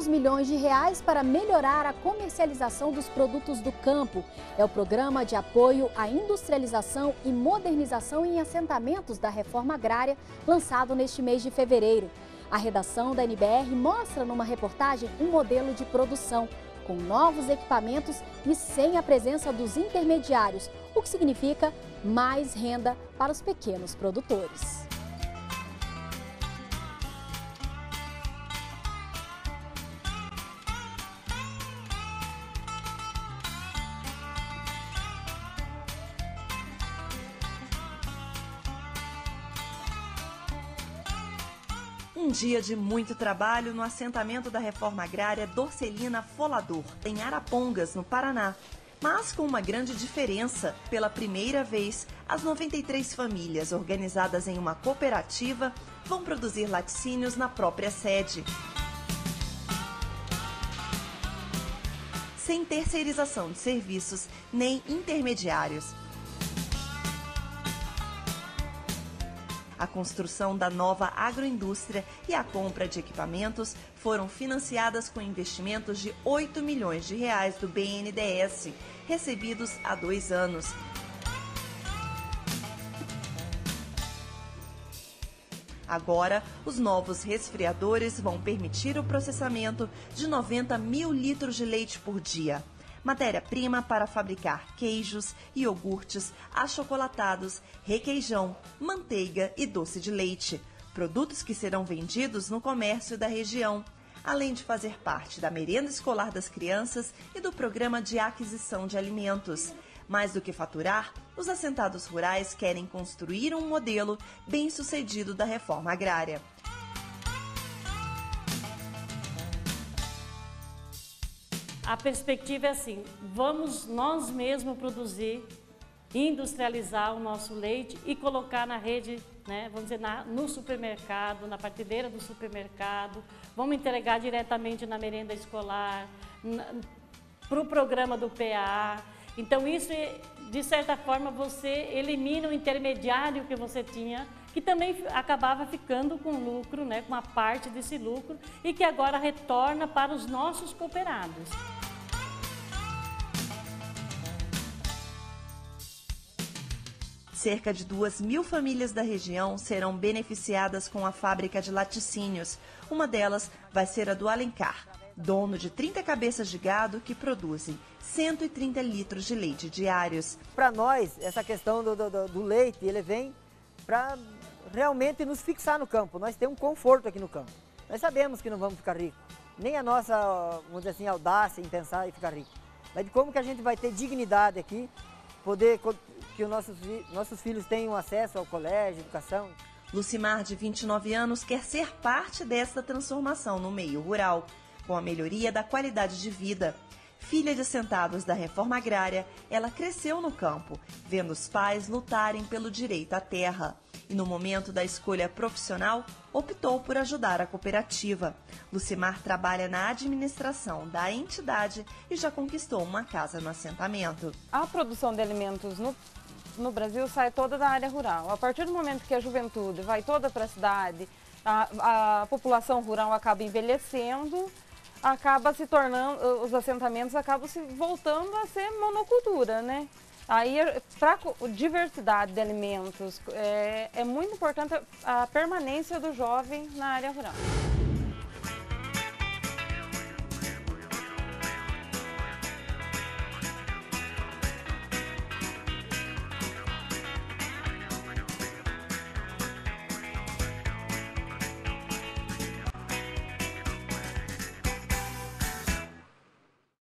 milhões de reais para melhorar a comercialização dos produtos do campo. É o programa de apoio à industrialização e modernização em assentamentos da reforma agrária, lançado neste mês de fevereiro. A redação da NBR mostra numa reportagem um modelo de produção, com novos equipamentos e sem a presença dos intermediários, o que significa mais renda para os pequenos produtores. Um dia de muito trabalho no assentamento da reforma agrária Dorcelina Folador, em Arapongas, no Paraná. Mas com uma grande diferença, pela primeira vez, as 93 famílias organizadas em uma cooperativa vão produzir laticínios na própria sede. Sem terceirização de serviços nem intermediários. A construção da nova agroindústria e a compra de equipamentos foram financiadas com investimentos de 8 milhões de reais do BNDES, recebidos há 2 anos. Agora, os novos resfriadores vão permitir o processamento de 90 mil litros de leite por dia. Matéria-prima para fabricar queijos, iogurtes, achocolatados, requeijão, manteiga e doce de leite. Produtos que serão vendidos no comércio da região, além de fazer parte da merenda escolar das crianças e do programa de aquisição de alimentos. Mais do que faturar, os assentados rurais querem construir um modelo bem-sucedido da reforma agrária. A perspectiva é assim, vamos nós mesmos produzir, industrializar o nosso leite e colocar na rede, né, vamos dizer, no supermercado, na prateleira do supermercado, vamos entregar diretamente na merenda escolar, para o programa do PA. Então isso, de certa forma, você elimina o intermediário que você tinha, que também acabava ficando com lucro, né, com uma parte desse lucro, e que agora retorna para os nossos cooperados. Cerca de 2.000 famílias da região serão beneficiadas com a fábrica de laticínios. Uma delas vai ser a do Alencar, dono de 30 cabeças de gado que produzem 130 litros de leite diários. Para nós, essa questão do leite, ele vem para realmente nos fixar no campo. Nós temos um conforto aqui no campo. Nós sabemos que não vamos ficar ricos. Nem a nossa, vamos dizer assim, audácia em pensar em ficar rico. Mas de como que a gente vai ter dignidade aqui, poder que os nossos filhos tenham acesso ao colégio, educação. Lucimar, de 29 anos, quer ser parte dessa transformação no meio rural, com a melhoria da qualidade de vida. Filha de assentados da reforma agrária, ela cresceu no campo, vendo os pais lutarem pelo direito à terra. E no momento da escolha profissional, optou por ajudar a cooperativa. Lucimar trabalha na administração da entidade e já conquistou uma casa no assentamento. A produção de alimentos no Brasil sai toda da área rural. A partir do momento que a juventude vai toda para a cidade, a população rural acaba envelhecendo, acaba se tornando, os assentamentos acabam se voltando a ser monocultura, né? Aí, para a diversidade de alimentos, é muito importante a permanência do jovem na área rural.